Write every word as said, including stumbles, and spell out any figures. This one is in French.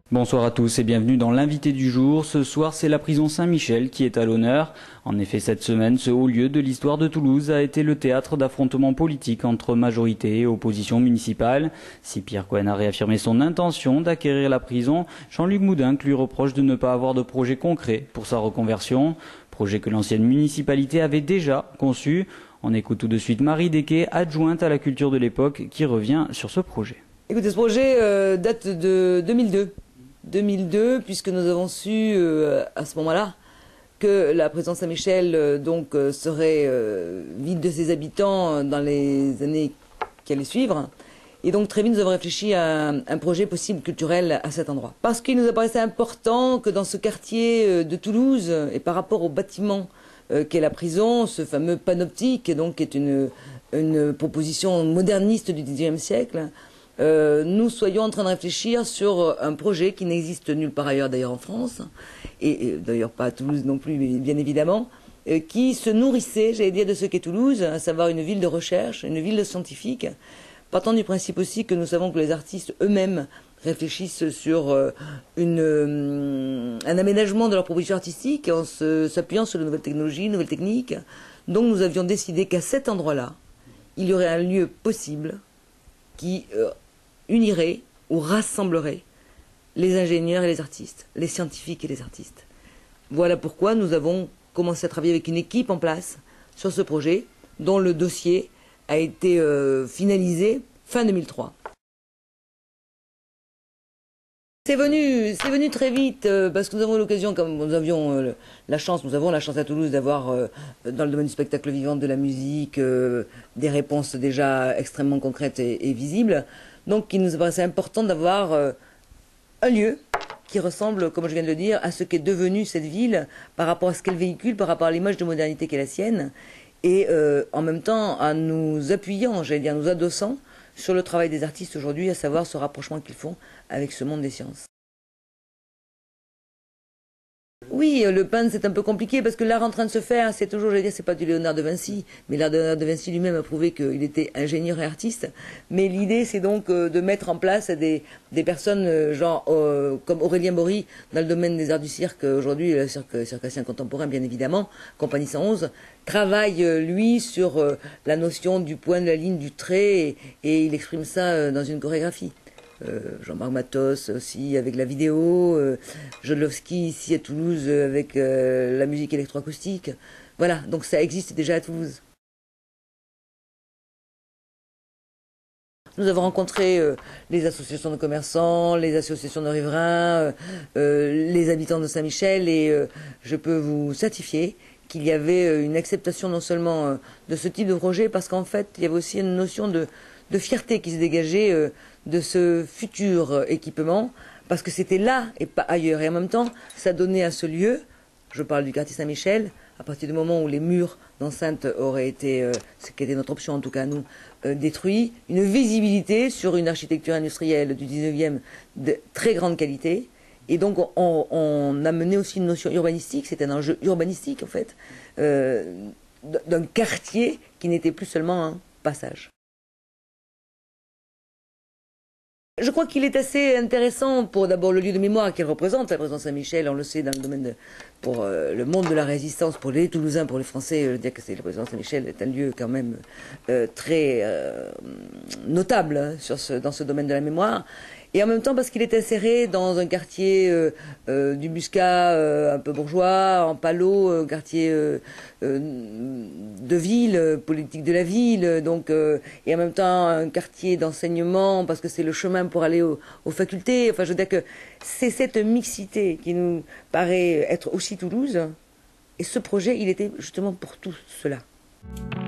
Bonsoir à tous et bienvenue dans l'invité du jour. Ce soir, c'est la prison Saint-Michel qui est à l'honneur. En effet, cette semaine, ce haut lieu de l'histoire de Toulouse a été le théâtre d'affrontements politiques entre majorité et opposition municipale. Si Pierre Cohen a réaffirmé son intention d'acquérir la prison, Jean-Luc Moudinque lui reproche de ne pas avoir de projet concret pour sa reconversion. Projet que l'ancienne municipalité avait déjà conçu. On écoute tout de suite Marie Desquet, adjointe à la culture de l'époque, qui revient sur ce projet. Écoutez, ce projet euh, date de deux mille deux. deux mille deux, puisque nous avons su euh, à ce moment-là que la prison Saint-Michel euh, donc euh, serait euh, vide de ses habitants dans les années qui allaient suivre. Et donc très vite nous avons réfléchi à un, un projet possible culturel à cet endroit. Parce qu'il nous apparaissait important que dans ce quartier euh, de Toulouse, et par rapport au bâtiment euh, qu'est la prison, ce fameux panoptique, donc qui est une, une proposition moderniste du dix-neuvième siècle, Euh, nous soyons en train de réfléchir sur un projet qui n'existe nulle part ailleurs d'ailleurs en France, et, et d'ailleurs pas à Toulouse non plus, mais bien évidemment, euh, qui se nourrissait, j'allais dire, de ce qu'est Toulouse, à savoir une ville de recherche, une ville de scientifiques, partant du principe aussi que nous savons que les artistes eux-mêmes réfléchissent sur euh, une, euh, un aménagement de leur proposition artistique en s'appuyant sur de nouvelles technologies, de nouvelles techniques. Donc nous avions décidé qu'à cet endroit-là, il y aurait un lieu possible qui euh, unirait ou rassemblerait les ingénieurs et les artistes, les scientifiques et les artistes. Voilà pourquoi nous avons commencé à travailler avec une équipe en place sur ce projet, dont le dossier a été euh, finalisé fin deux mille trois. C'est venu, c'est venu très vite euh, parce que nous avons eu l'occasion, comme nous avions euh, la chance, nous avons la chance à Toulouse d'avoir euh, dans le domaine du spectacle vivant, de la musique, euh, des réponses déjà extrêmement concrètes et, et visibles. Donc il nous paraissait important d'avoir euh, un lieu qui ressemble, comme je viens de le dire, à ce qu'est devenue cette ville par rapport à ce qu'elle véhicule, par rapport à l'image de modernité qu'est la sienne, et euh, en même temps en nous appuyant, j'allais dire, nous adossant sur le travail des artistes aujourd'hui, à savoir ce rapprochement qu'ils font avec ce monde des sciences. Oui, le peintre c'est un peu compliqué parce que l'art en train de se faire, c'est toujours, je vais dire, c'est pas du Léonard de Vinci, mais Léonard de Vinci lui-même a prouvé qu'il était ingénieur et artiste. Mais l'idée c'est donc de mettre en place des, des personnes genre euh, comme Aurélien Bory dans le domaine des arts du cirque aujourd'hui, le cirque circassien contemporain bien évidemment, Compagnie cent onze, travaille lui sur euh, la notion du point, de la ligne, du trait et, et il exprime ça euh, dans une chorégraphie. Euh, Jean-Marc Matos aussi avec la vidéo, euh, Jodlowski ici à Toulouse euh, avec euh, la musique électroacoustique. Voilà, donc ça existe déjà à Toulouse. Nous avons rencontré euh, les associations de commerçants, les associations de riverains, euh, euh, les habitants de Saint-Michel et euh, je peux vous certifier qu'il y avait une acceptation non seulement euh, de ce type de projet parce qu'en fait il y avait aussi une notion de, de fierté qui se dégageait euh, de ce futur équipement, parce que c'était là et pas ailleurs. Et en même temps, ça donnait à ce lieu, je parle du quartier Saint-Michel, à partir du moment où les murs d'enceinte auraient été, euh, ce qui était notre option en tout cas nous, euh, détruits, une visibilité sur une architecture industrielle du dix-neuvième de très grande qualité. Et donc on, on a mené aussi une notion urbanistique, c'était un enjeu urbanistique en fait, euh, d'un quartier qui n'était plus seulement un passage. Je crois qu'il est assez intéressant pour d'abord le lieu de mémoire qu'elle représente, la prison Saint-Michel, on le sait dans le domaine de, pour euh, le monde de la résistance, pour les Toulousains, pour les Français, je veux dire que c'est la prison Saint-Michel est un lieu quand même euh, très euh, notable hein, sur ce, dans ce domaine de la mémoire. Et en même temps parce qu'il est inséré dans un quartier euh, euh, du Muscat euh, un peu bourgeois, en Palot, euh, quartier euh, euh, de ville, euh, politique de la ville, donc euh, et en même temps un quartier d'enseignement parce que c'est le chemin pour aller au, aux facultés. Enfin, je veux dire que c'est cette mixité qui nous paraît être aussi Toulouse. Et ce projet, il était justement pour tout cela.